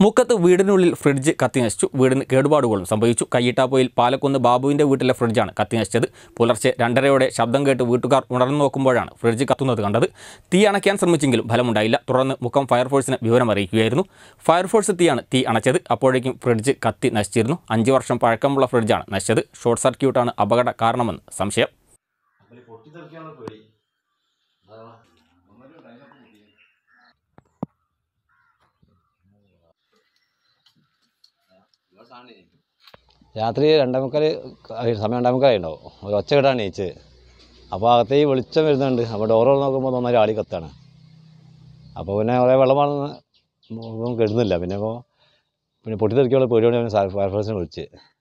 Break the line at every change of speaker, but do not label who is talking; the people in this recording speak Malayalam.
മുക്കത്ത് വീടിനുള്ളിൽ ഫ്രിഡ്ജ് കത്തിനശിച്ചു. വീടിന് കേടുപാടുകളും സംഭവിച്ചു. കയ്യിട്ടാപ്പോയിൽ പാലക്കുന്ന് ബാബുവിൻ്റെ വീട്ടിലെ ഫ്രിഡ്ജാണ് കത്തിനശിച്ചത്. പുലർച്ചെ 2:30 ശബ്ദം കേട്ട് വീട്ടുകാർ ഉണർന്നു നോക്കുമ്പോഴാണ് ഫ്രിഡ്ജ് കത്തുന്നത് കണ്ടത്. തീ അണയ്ക്കാൻ ശ്രമിച്ചെങ്കിലും ഫലമുണ്ടായില്ല. തുടർന്ന് മുക്കം ഫയർഫോഴ്സിനെ വിവരമറിയിക്കുകയായിരുന്നു. ഫയർഫോഴ്സ് എത്തിയാണ് തീ അണച്ചത്. അപ്പോഴേക്കും ഫ്രിഡ്ജ് കത്തി നശിച്ചിരുന്നു. 5 വർഷം പഴക്കമുള്ള ഫ്രിഡ്ജാണ് നശിച്ചത്. ഷോർട്ട് സർക്യൂട്ടാണ് അപകട കാരണമെന്ന് സംശയം.
രാത്രി 2:45 സമയം 2:45 ഉണ്ടാവും. ഒരു ഒച്ച കേട്ടാണ് നീച്ചത്. അപ്പോൾ അകത്തേക്ക് വെളിച്ചം വരുന്നുണ്ട്. അപ്പോൾ ഡോറ് നോക്കുമ്പോൾ നന്നായി ആളി കത്താണ്. അപ്പോൾ പിന്നെ കുറേ വെള്ളമാണെന്ന് കെടുന്നില്ല. പിന്നെ പൊട്ടിത്തെറിക്കാനുള്ള പേടിയോടെ ഫയർഫോഴ്സിനെ വിളിച്ച്